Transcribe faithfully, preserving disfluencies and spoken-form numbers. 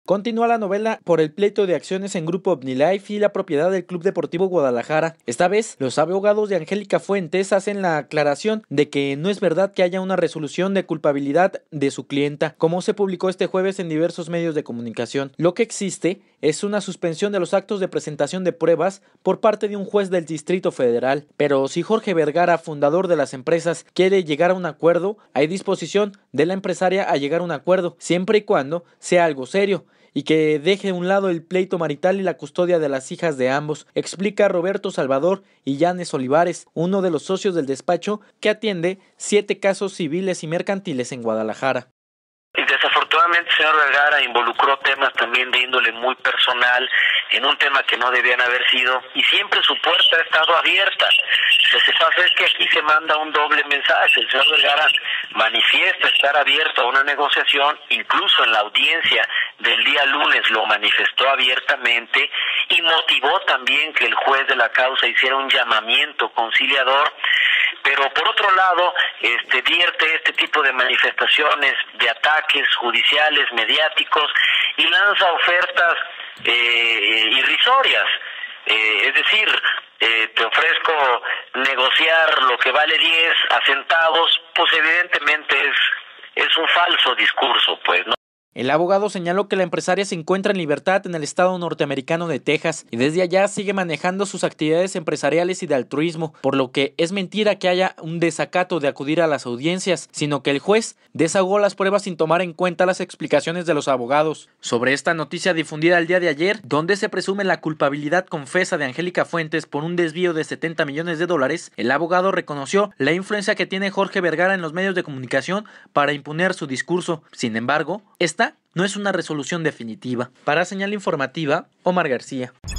Continúa la novela por el pleito de acciones en Grupo OmniLife y la propiedad del Club Deportivo Guadalajara. Esta vez, los abogados de Angélica Fuentes hacen la aclaración de que no es verdad que haya una resolución de culpabilidad de su clienta, como se publicó este jueves en diversos medios de comunicación. Lo que existe es una suspensión de los actos de presentación de pruebas por parte de un juez del Distrito Federal. Pero si Jorge Vergara, fundador de las empresas, quiere llegar a un acuerdo, hay disposición de la empresaria a llegar a un acuerdo, siempre y cuando sea algo serio y que deje a un lado el pleito marital y la custodia de las hijas de ambos, explica Roberto Salvador Illanes Olivares, uno de los socios del despacho que atiende siete casos civiles y mercantiles en Guadalajara. Desafortunadamente, señor Vergara involucró temas también de índole muy personal en un tema que no debían haber sido, y siempre su puerta ha estado abierta. Lo que pasa es que aquí se manda un doble mensaje. El señor Vergara manifiesta estar abierto a una negociación, incluso en la audiencia del día lunes lo manifestó abiertamente y motivó también que el juez de la causa hiciera un llamamiento conciliador. Pero por otro lado, este vierte este tipo de manifestaciones, de ataques judiciales, mediáticos, y lanza ofertas eh, irrisorias. Eh, es decir, eh, te ofrezco negociar lo que vale diez a centavos, pues evidentemente es, es un falso discurso, pues, ¿no? El abogado señaló que la empresaria se encuentra en libertad en el estado norteamericano de Texas y desde allá sigue manejando sus actividades empresariales y de altruismo, por lo que es mentira que haya un desacato de acudir a las audiencias, sino que el juez desahogó las pruebas sin tomar en cuenta las explicaciones de los abogados. Sobre esta noticia difundida el día de ayer, donde se presume la culpabilidad confesa de Angélica Fuentes por un desvío de setenta millones de dólares, el abogado reconoció la influencia que tiene Jorge Vergara en los medios de comunicación para imponer su discurso. Sin embargo, esta no es una resolución definitiva. Para Señal Informativa, Omar García.